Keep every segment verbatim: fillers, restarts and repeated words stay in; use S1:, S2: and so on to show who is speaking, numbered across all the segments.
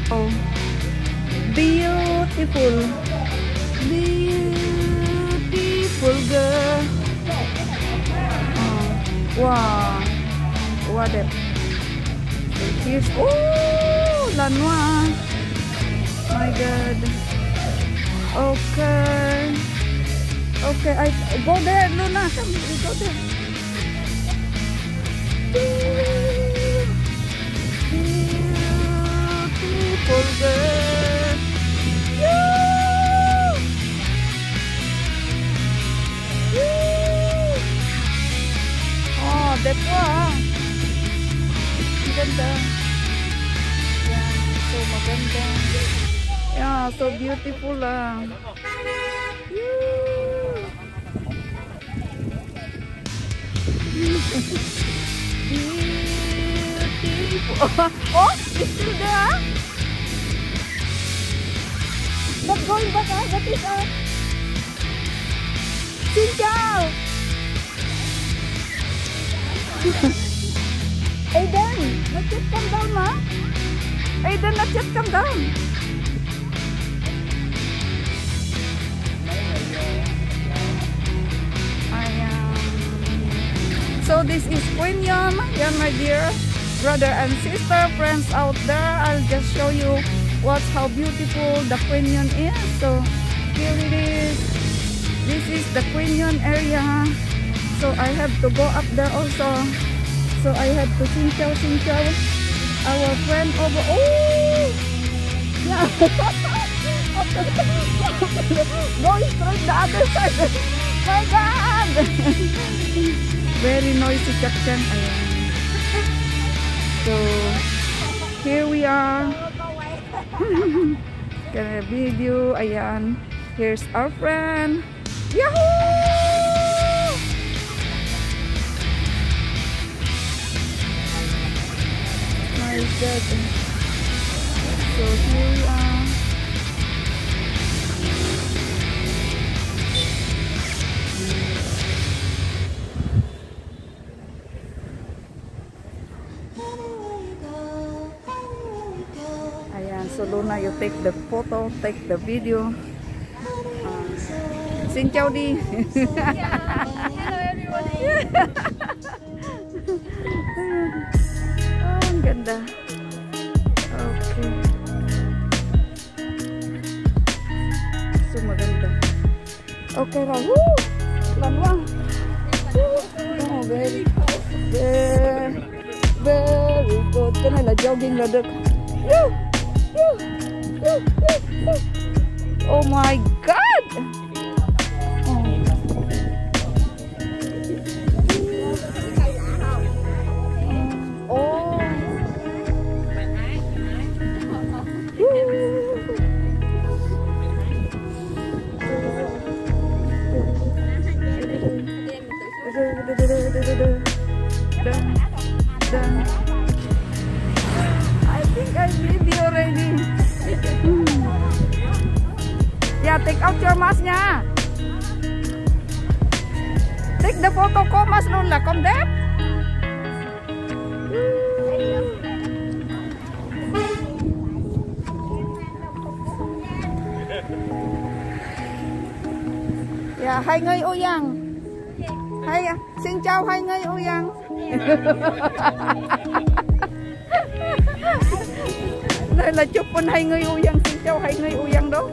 S1: Oh, beautiful, beautiful girl. Oh, wow, what it? So here's oh, Lanois. My God. Okay. Okay, I go there, Luna. Come, we go there. Beautiful girl. Yoo! Yoo! Oh, that's why. Maganda. Yeah, so maganda. Yeah, so beautiful lah. Beautiful. Oh, it's still there. But going back, ah, that is a Xin chào. Aiden, not yet come down, ma. Aiden, not yet come down. So this is Queen Yon, yeah, my dear brother and sister, friends out there. I'll just show you what's how beautiful the Queen Yon is. So here it is. This is the Queen Yon area. So I have to go up there also. So I have to xin chào, xin chào our friend over. Oh, yeah. Going straight the other side. My God. Very noisy captain. Ayan. So here we are. Gonna video. Ayan. Here's our friend. Yahoo! My God. So here we are. So Luna, you take the photo, take the video. Uh, xin chào đi.
S2: Hello everybody.
S1: Oh, ang ganda. Okay. So maganda. Okay, Rahu. Lanois. Oh, very, very, very good. Cái này là jogging là được. Oh my God! Oh. Oh. I think I video already. Yeah, take out your mask nha. Take the photo ko, mas luôn là con đẹp. Yeah, hai người ô yang. Hai, xin chào hai người ô yang. Đây là chụp bên hai người ô yang, xin chào hai người ô yang đó.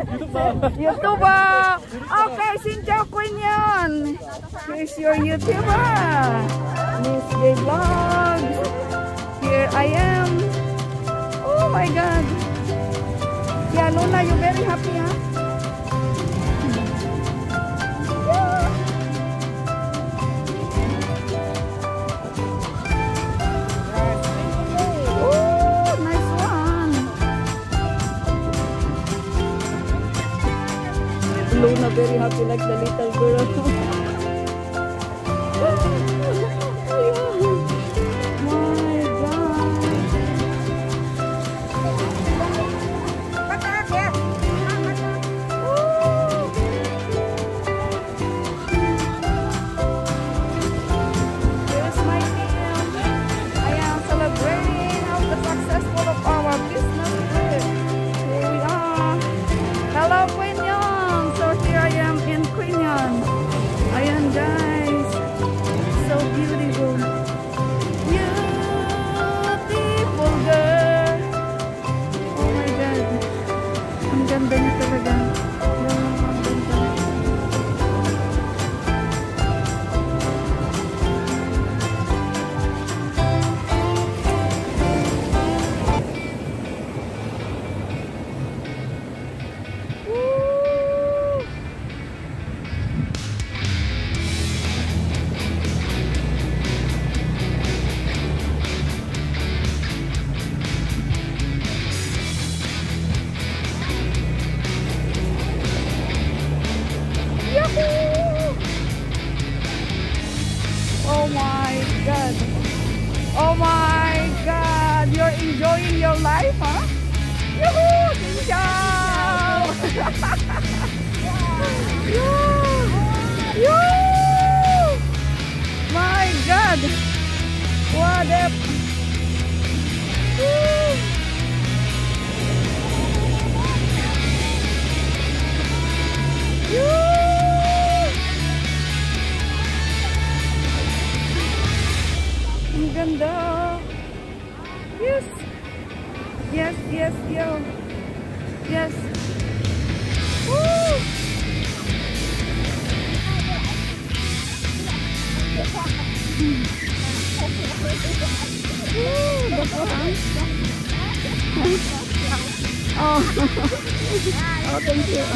S1: YouTuber. Okay, Cynthia Queen yan. Here's your YouTuber. Miss J Vlogs. Here I am. Oh my God. Yeah, Luna, you very happy, huh? Yeah. Oh, nice one. Luna very happy like the little girl. Oh my God. Oh my God. You're enjoying your life, huh? Yoo-hoo! Ciao! Yoo! My God. What up? Yoo! Ang ganda. Yes. Yes, yes, yo. Yes. Woo! Woo! Bako, ha? Oh. Oh, thank you.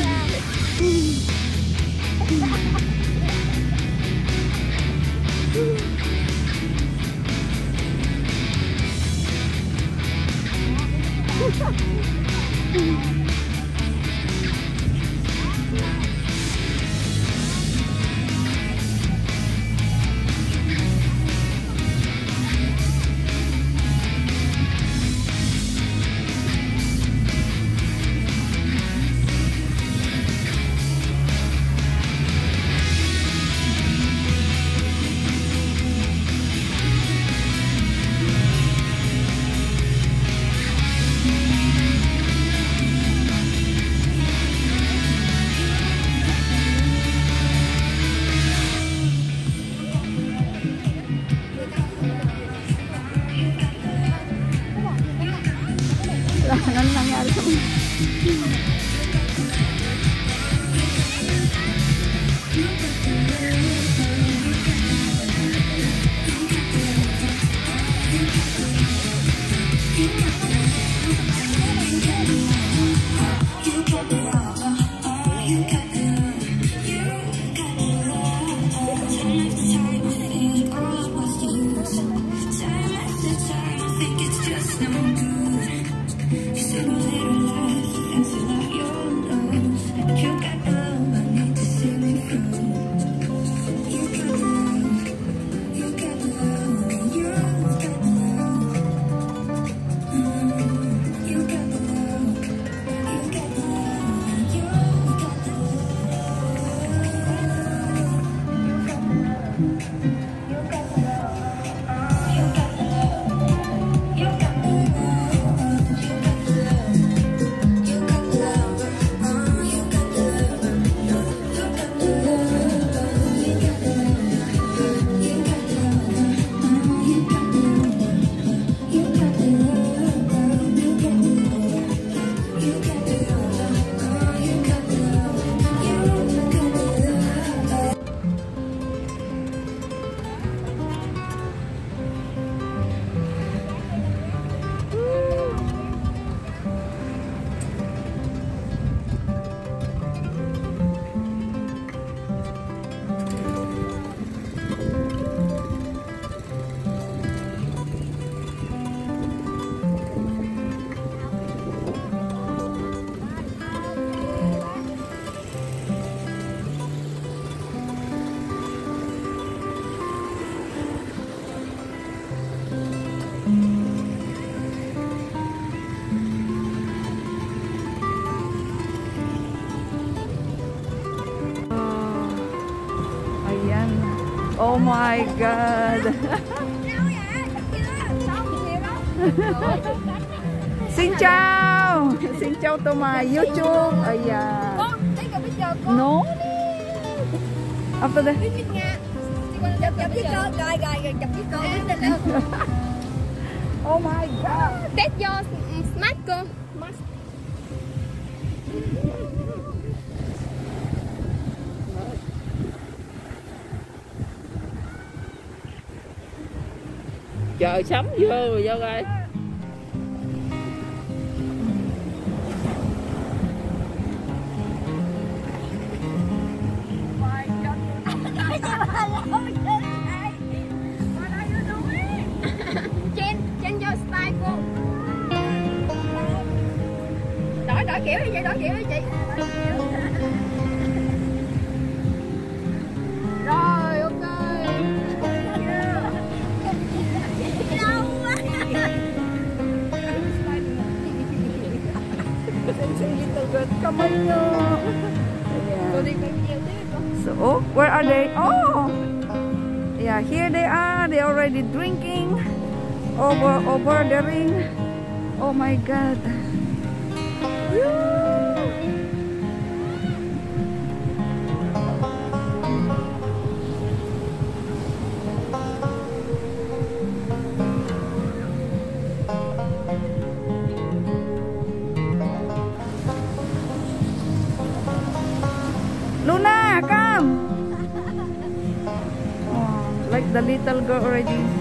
S1: Ano nangyari sa mga? Oh my God. Xin chào. Xin chào to my YouTube. Oh yeah. No. After that. Oh my God.
S2: Test your smart cô.
S3: Trời sắm vô rồi vô coi.
S2: Đổi đổi kiểu đi chị, đổi kiểu đi chị. Rồi ok. Lâu quá.
S1: Come on. So, where are they? Oh, yeah, here they are. They already drinking over over the ring. Oh my God. Luna, come. Oh, like the little girl already.